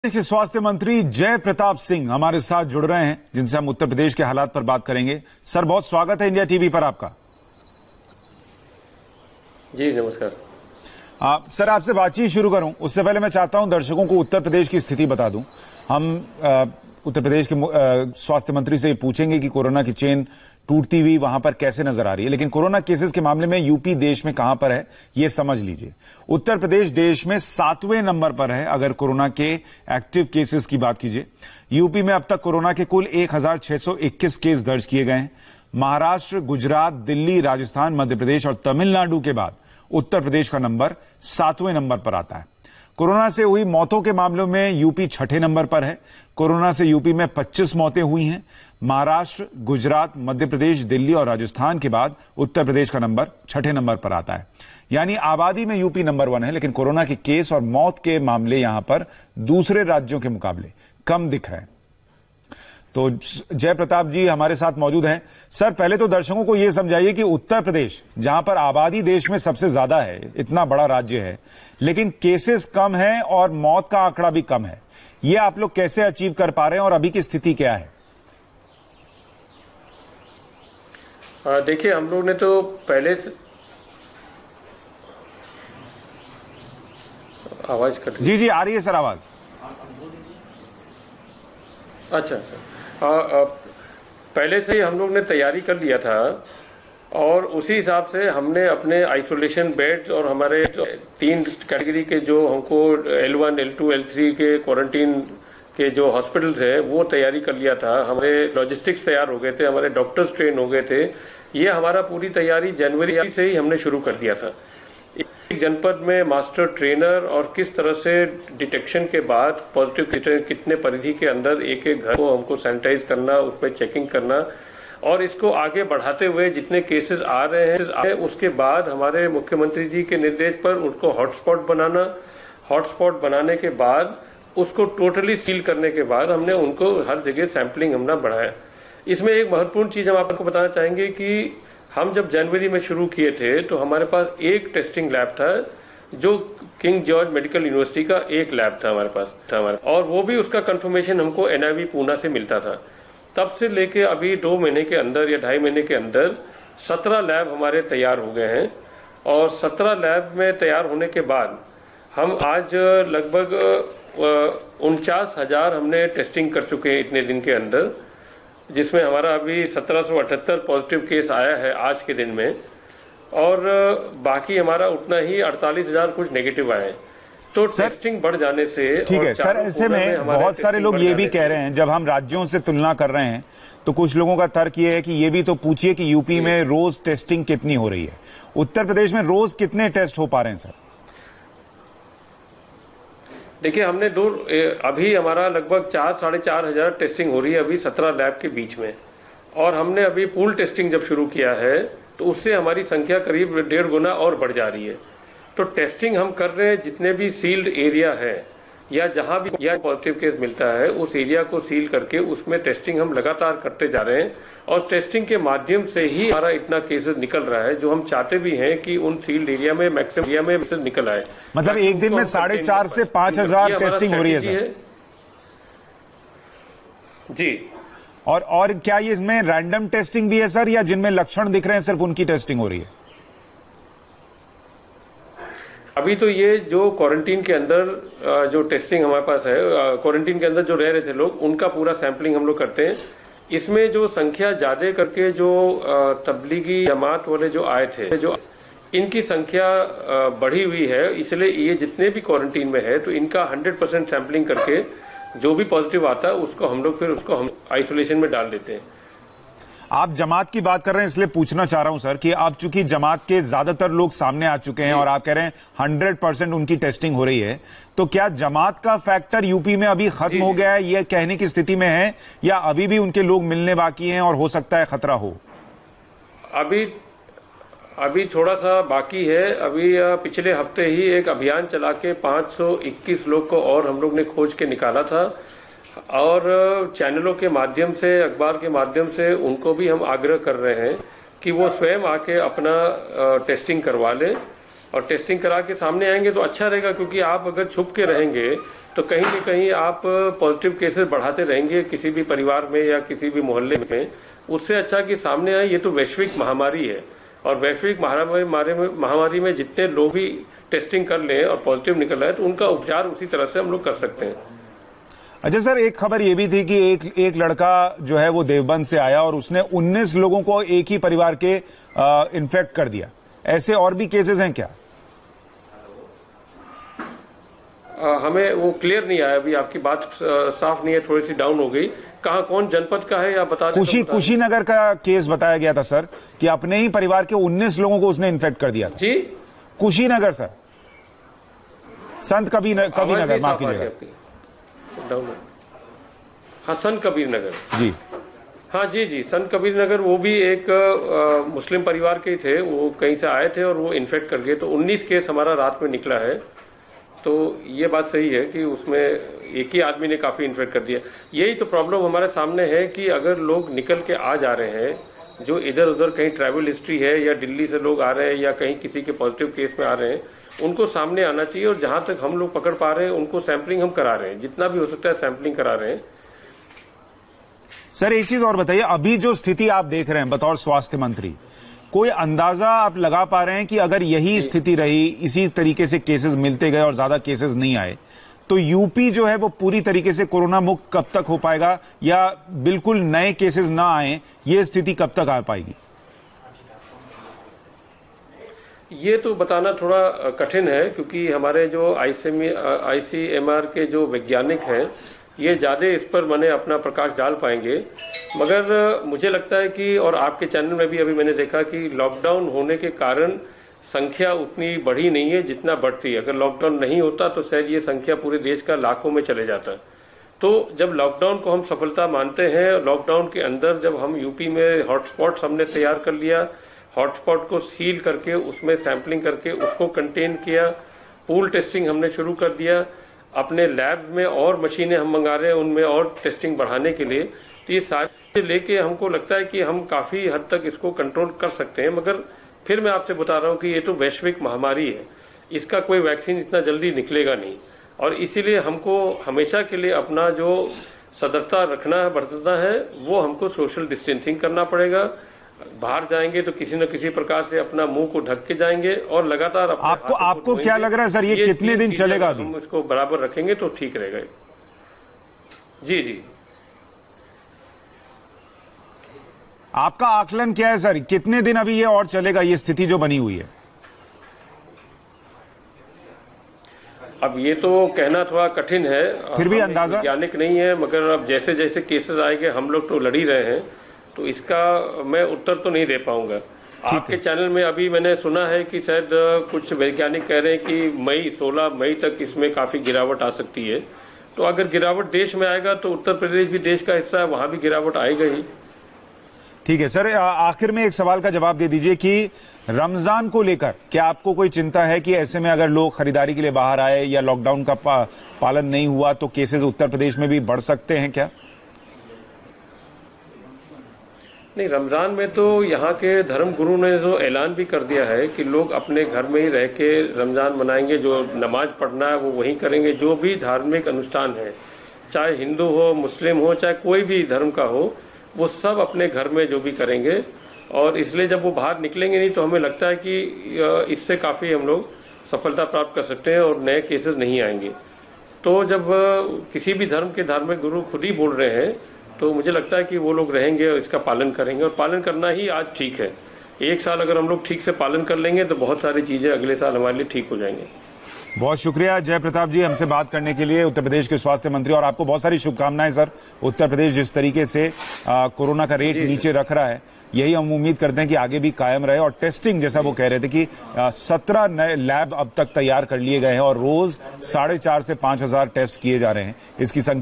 प्रदेश के स्वास्थ्य मंत्री जय प्रताप सिंह हमारे साथ जुड़ रहे हैं, जिनसे हम उत्तर प्रदेश के हालात पर बात करेंगे। सर, बहुत स्वागत है इंडिया टीवी पर आपका। जी नमस्कार। सर, आपसे बातचीत शुरू करूं उससे पहले मैं चाहता हूं दर्शकों को उत्तर प्रदेश की स्थिति बता दूं। हम उत्तर प्रदेश के स्वास्थ्य मंत्री से पूछेंगे कि कोरोना की चेन टूटती हुई वहां पर कैसे नजर आ रही है, लेकिन कोरोना केसेस के मामले में यूपी देश में कहां पर है ये समझ लीजिए। उत्तर प्रदेश देश में 7वें नंबर पर है अगर कोरोना के एक्टिव केसेस की बात कीजिए। यूपी में अब तक कोरोना के कुल 1621 केस दर्ज किए गए हैं। महाराष्ट्र, गुजरात, दिल्ली, राजस्थान, मध्य प्रदेश और तमिलनाडु के बाद उत्तर प्रदेश का नंबर 7वें नंबर पर आता है। कोरोना से हुई मौतों के मामलों में यूपी 6ठे नंबर पर है। कोरोना से यूपी में 25 मौतें हुई हैं। महाराष्ट्र, गुजरात, मध्य प्रदेश, दिल्ली और राजस्थान के बाद उत्तर प्रदेश का नंबर 6ठे नंबर पर आता है। यानी आबादी में यूपी नंबर 1 है, लेकिन कोरोना के केस और मौत के मामले यहां पर दूसरे राज्यों के मुकाबले कम दिख रहे हैं। तो जय प्रताप जी हमारे साथ मौजूद हैं। सर, पहले तो दर्शकों को यह समझाइए कि उत्तर प्रदेश, जहां पर आबादी देश में सबसे ज्यादा है, इतना बड़ा राज्य है, लेकिन केसेस कम है और मौत का आंकड़ा भी कम है, ये आप लोग कैसे अचीव कर पा रहे हैं और अभी की स्थिति क्या है? देखिए, हम लोग ने तो पहले से आवाज कट। जी आ रही है सर आवाज। अच्छा, पहले से ही हम लोग ने तैयारी कर लिया था और उसी हिसाब से हमने अपने आइसोलेशन बेड्स और हमारे 3 कैटेगरी के जो हमको L1, L2, L3 के क्वारंटीन के जो हॉस्पिटल्स हैं वो तैयारी कर लिया था। हमारे लॉजिस्टिक्स तैयार हो गए थे, हमारे डॉक्टर्स ट्रेन हो गए थे। ये हमारा पूरी तैयारी जनवरी से ही हमने शुरू कर दिया था। एक जनपद में मास्टर ट्रेनर और किस तरह से डिटेक्शन के बाद पॉजिटिव कितने परिधि के अंदर एक एक घर को हमको सैनिटाइज करना, उस पर चेकिंग करना और इसको आगे बढ़ाते हुए जितने केसेस आ रहे हैं उसके बाद हमारे मुख्यमंत्री जी के निर्देश पर उनको हॉटस्पॉट बनाना, हॉटस्पॉट बनाने के बाद उसको टोटली सील करने के बाद हमने उनको हर जगह सैंपलिंग हमने बढ़ाया। इसमें एक महत्वपूर्ण चीज हम आपको बताना चाहेंगे कि हम जब जनवरी में शुरू किए थे तो हमारे पास एक टेस्टिंग लैब था, जो किंग जॉर्ज मेडिकल यूनिवर्सिटी का एक लैब था हमारे पास और वो भी उसका कंफर्मेशन हमको NIV पूना से मिलता था। तब से लेके अभी 2 महीने के अंदर या 2.5 महीने के अंदर 17 लैब हमारे तैयार हो गए हैं और 17 लैब में तैयार होने के बाद हम आज लगभग 49,000 हमने टेस्टिंग कर चुके हैं इतने दिन के अंदर, जिसमें हमारा अभी 1778 पॉजिटिव केस आया है आज के दिन में और बाकी हमारा उतना ही 48,000 कुछ नेगेटिव आए। तो टेस्टिंग बढ़ जाने से ठीक है सर। ऐसे में बहुत सारे लोग ये भी कह रहे हैं, जब हम राज्यों से तुलना कर रहे हैं तो कुछ लोगों का तर्क ये है कि ये भी तो पूछिए कि यूपी में रोज टेस्टिंग कितनी हो रही है। उत्तर प्रदेश में रोज कितने टेस्ट हो पा रहे हैं सर? देखिए, हमने अभी हमारा लगभग 4-4,500 टेस्टिंग हो रही है अभी 17 लैब के बीच में और हमने अभी पूल टेस्टिंग जब शुरू किया है तो उससे हमारी संख्या करीब 1.5 गुना और बढ़ जा रही है। तो टेस्टिंग हम कर रहे हैं, जितने भी सील्ड एरिया है या जहां भी या पॉजिटिव केस मिलता है उस एरिया को सील करके उसमें टेस्टिंग हम लगातार करते जा रहे हैं और टेस्टिंग के माध्यम से ही हमारा इतना केसेस निकल रहा है, जो हम चाहते भी हैं कि उन सील्ड एरिया में मैक्सिमम एरिया में केसेस निकल आए। मतलब एक दिन में 4,500 से 5,000 टेस्टिंग हो रही है सर? जी। और क्या ये इसमें रैंडम टेस्टिंग भी है सर, या जिनमें लक्षण दिख रहे हैं सिर्फ उनकी टेस्टिंग हो रही है? अभी तो ये जो क्वारंटीन के अंदर जो टेस्टिंग हमारे पास है, क्वारंटीन के अंदर जो रह रहे थे लोग, उनका पूरा सैंपलिंग हम लोग करते हैं। इसमें जो संख्या ज्यादा करके जो तबलीगी जमात वाले जो आए थे, जो इनकी संख्या बढ़ी हुई है, इसलिए ये जितने भी क्वारंटीन में है तो इनका 100% सैंपलिंग करके जो भी पॉजिटिव आता है उसको हम लोग फिर उसको हम आइसोलेशन में डाल देते हैं। आप जमात की बात कर रहे हैं इसलिए पूछना चाह रहा हूं सर कि अब चूंकि जमात के ज्यादातर लोग सामने आ चुके हैं और आप कह रहे हैं 100% उनकी टेस्टिंग हो रही है, तो क्या जमात का फैक्टर यूपी में अभी खत्म हो गया है, ये कहने की स्थिति में है, या अभी भी उनके लोग मिलने बाकी हैं और हो सकता है खतरा हो? अभी थोड़ा सा बाकी है। अभी पिछले हफ्ते ही एक अभियान चला के 521 लोग को और हम लोग ने खोज के निकाला था और चैनलों के माध्यम से, अखबार के माध्यम से उनको भी हम आग्रह कर रहे हैं कि वो स्वयं आके अपना टेस्टिंग करवा लें और टेस्टिंग करा के सामने आएंगे तो अच्छा रहेगा, क्योंकि आप अगर छुप के रहेंगे तो कहीं न कहीं आप पॉजिटिव केसेस बढ़ाते रहेंगे किसी भी परिवार में या किसी भी मोहल्ले में। उससे अच्छा कि सामने आए, ये तो वैश्विक महामारी है और वैश्विक महामारी में जितने लोग भी टेस्टिंग कर लें और पॉजिटिव निकल आए तो उनका उपचार उसी तरह से हम लोग कर सकते हैं। अच्छा सर, एक खबर ये भी थी कि एक लड़का जो है वो देवबंद से आया और उसने 19 लोगों को एक ही परिवार के इन्फेक्ट कर दिया। ऐसे और भी केसेस हैं क्या? हमें वो क्लियर नहीं आया, अभी आपकी बात साफ नहीं है, थोड़ी सी डाउन हो गई। कहाँ, कौन जनपद का है या बता दें? कुशीनगर का केस बताया गया था सर कि अपने ही परिवार के 19 लोगों को उसने इन्फेक्ट कर दिया था। जी, कुशीनगर सर, संत कबीरनगर, माफ कीजिएगा। हाँ, संत कबीर नगर जी। हाँ जी, संत कबीर नगर, वो भी एक मुस्लिम परिवार के थे, वो कहीं से आए थे और वो इन्फेक्ट कर गए। तो 19 केस हमारा रात में निकला है। तो ये बात सही है कि उसमें एक ही आदमी ने काफी इन्फेक्ट कर दिया। यही तो प्रॉब्लम हमारे सामने है कि अगर लोग निकल के आ जा रहे हैं, जो इधर उधर कहीं ट्रैवल हिस्ट्री है या दिल्ली से लोग आ रहे हैं या कहीं किसी के पॉजिटिव केस में आ रहे हैं, उनको सामने आना चाहिए और जहां तक हम लोग पकड़ पा रहे हैं उनको सैंपलिंग हम करा रहे हैं, जितना भी हो सकता है सैंपलिंग करा रहे हैं। सर एक चीज और बताइए, अभी जो स्थिति आप देख रहे हैं बतौर स्वास्थ्य मंत्री, कोई अंदाजा आप लगा पा रहे हैं कि अगर यही स्थिति रही, इसी तरीके से केसेस मिलते गए और ज्यादा केसेस नहीं आए, तो यूपी जो है वो पूरी तरीके से कोरोना मुक्त कब तक हो पाएगा, या बिल्कुल नए केसेस ना आए, ये स्थिति कब तक आ पाएगी? ये तो बताना थोड़ा कठिन है, क्योंकि हमारे जो आईसीएमआर के जो वैज्ञानिक हैं, ये ज्यादा इस पर मैंने अपना प्रकाश डाल पाएंगे। मगर मुझे लगता है कि, और आपके चैनल में भी अभी मैंने देखा कि लॉकडाउन होने के कारण संख्या उतनी बढ़ी नहीं है जितना बढ़ती। अगर लॉकडाउन नहीं होता तो शायद ये संख्या पूरे देश का लाखों में चले जाता। तो जब लॉकडाउन को हम सफलता मानते हैं, लॉकडाउन के अंदर जब हम यूपी में हॉटस्पॉट्स हमने तैयार कर लिया, हॉटस्पॉट को सील करके उसमें सैंपलिंग करके उसको कंटेन किया, पूल टेस्टिंग हमने शुरू कर दिया, अपने लैब में और मशीनें हम मंगा रहे हैं उनमें और टेस्टिंग बढ़ाने के लिए। तो ये सारे लेके हमको लगता है कि हम काफी हद तक इसको कंट्रोल कर सकते हैं। मगर फिर मैं आपसे बता रहा हूं कि ये तो वैश्विक महामारी है, इसका कोई वैक्सीन इतना जल्दी निकलेगा नहीं, और इसीलिए हमको हमेशा के लिए अपना जो सतर्कता रखना बरतना है वो हमको सोशल डिस्टेंसिंग करना पड़ेगा। बाहर जाएंगे तो किसी न किसी प्रकार से अपना मुंह को ढक के जाएंगे और लगातार आपको क्या लग रहा है सर, ये कितने दिन चलेगा? अभी हम इसको बराबर रखेंगे तो ठीक रहेगा। जी, आपका आकलन क्या है सर, कितने दिन अभी ये और चलेगा, ये स्थिति जो बनी हुई है? अब ये तो कहना थोड़ा कठिन है, फिर भी अंदाजा वैज्ञानिक नहीं है, मगर अब जैसे जैसे केसेस आएंगे हम लोग तो लड़ ही रहे हैं, तो इसका मैं उत्तर तो नहीं दे पाऊंगा। आपके चैनल में अभी मैंने सुना है कि शायद कुछ वैज्ञानिक कह रहे हैं कि 16 मई तक इसमें काफी गिरावट आ सकती है। तो अगर गिरावट देश में आएगा तो उत्तर प्रदेश भी देश का हिस्सा है, वहां भी गिरावट आएगा ही। ठीक है सर, आखिर में एक सवाल का जवाब दे दीजिए कि रमजान को लेकर क्या आपको कोई चिंता है कि ऐसे में अगर लोग खरीदारी के लिए बाहर आए या लॉकडाउन का पालन नहीं हुआ तो केसेस उत्तर प्रदेश में भी बढ़ सकते हैं क्या? नहीं, रमजान में तो यहाँ के धर्म गुरु ने जो ऐलान भी कर दिया है कि लोग अपने घर में ही रह के रमजान मनाएंगे, जो नमाज पढ़ना है वो वहीं करेंगे, जो भी धार्मिक अनुष्ठान है, चाहे हिंदू हो, मुस्लिम हो, चाहे कोई भी धर्म का हो, वो सब अपने घर में जो भी करेंगे। और इसलिए जब वो बाहर निकलेंगे नहीं तो हमें लगता है कि इससे काफी हम लोग सफलता प्राप्त कर सकते हैं और नए केसेस नहीं आएंगे। तो जब किसी भी धर्म के धार्मिक गुरु खुद ही बोल रहे हैं तो मुझे लगता है कि वो लोग रहेंगे और इसका पालन करेंगे, और पालन करना ही आज ठीक है। एक साल अगर हम लोग ठीक से पालन कर लेंगे तो बहुत सारी चीजें अगले साल हमारे लिए ठीक हो जाएंगे। बहुत शुक्रिया जय प्रताप जी हमसे बात करने के लिए, उत्तर प्रदेश के स्वास्थ्य मंत्री, और आपको बहुत सारी शुभकामनाएं सर। उत्तर प्रदेश जिस तरीके से कोरोना का रेट नीचे रख रहा है, यही हम उम्मीद करते हैं कि आगे भी कायम रहे। और टेस्टिंग जैसा वो कह रहे थे कि 17 नए लैब अब तक तैयार कर लिए गए हैं और रोज 4,500 से 5,000 टेस्ट किए जा रहे हैं। इसकी संख्या